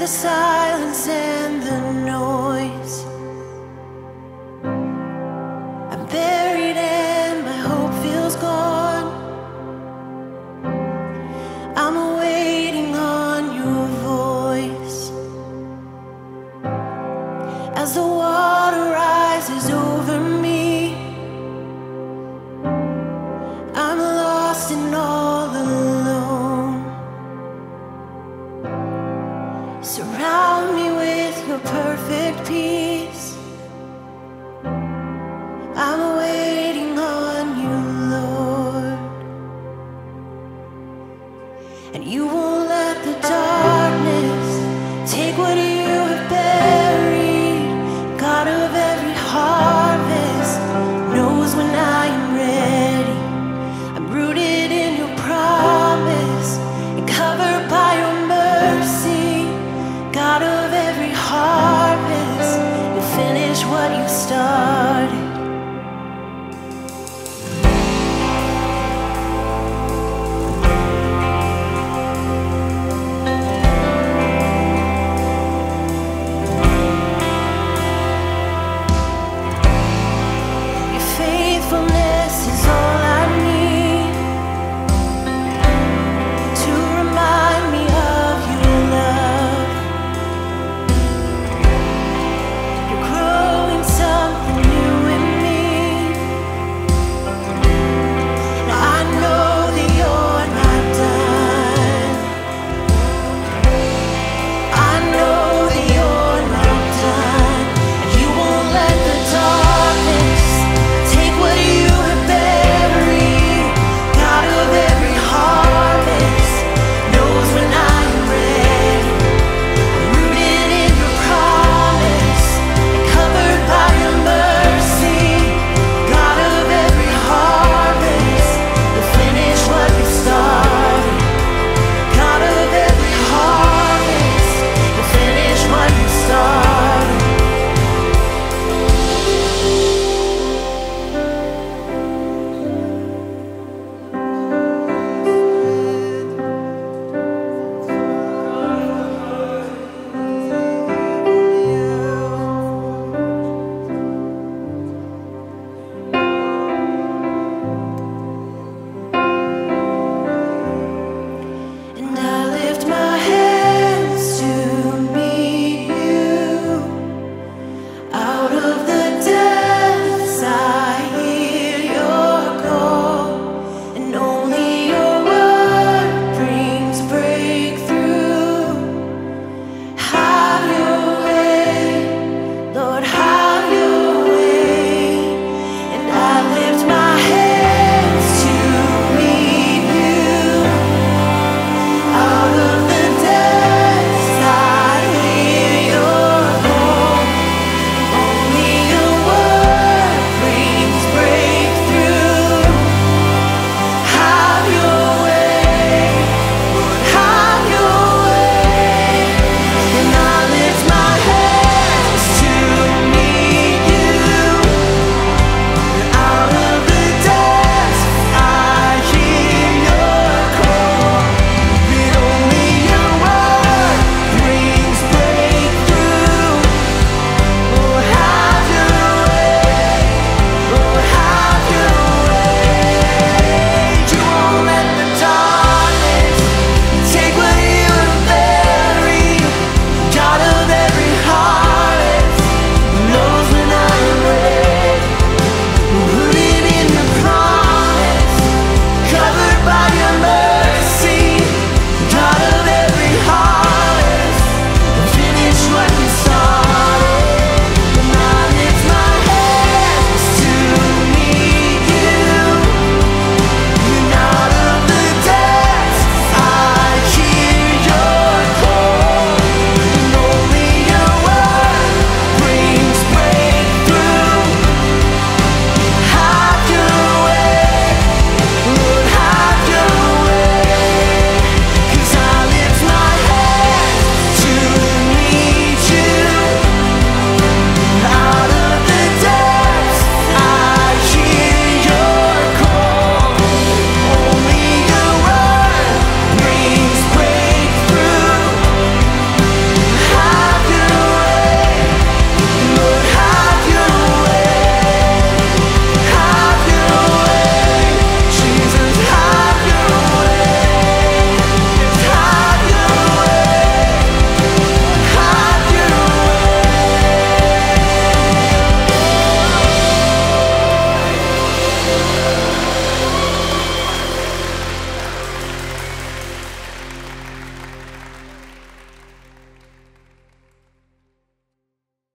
the silence and the noise. I'm buried and my hope feels gone. I'm waiting on your voice. As the water rises over me, I'm lost and all alone. Surround me with your perfect peace. I'm waiting on you, Lord. And you won't let the darkness take what you have buried. God of every harvest knows when I am ready. I'm rooted in your promise and covered by your mercy. God of every harvest, you finish what you started. Your faithfulness is all I need to remind me of your love. You're growing something new in me.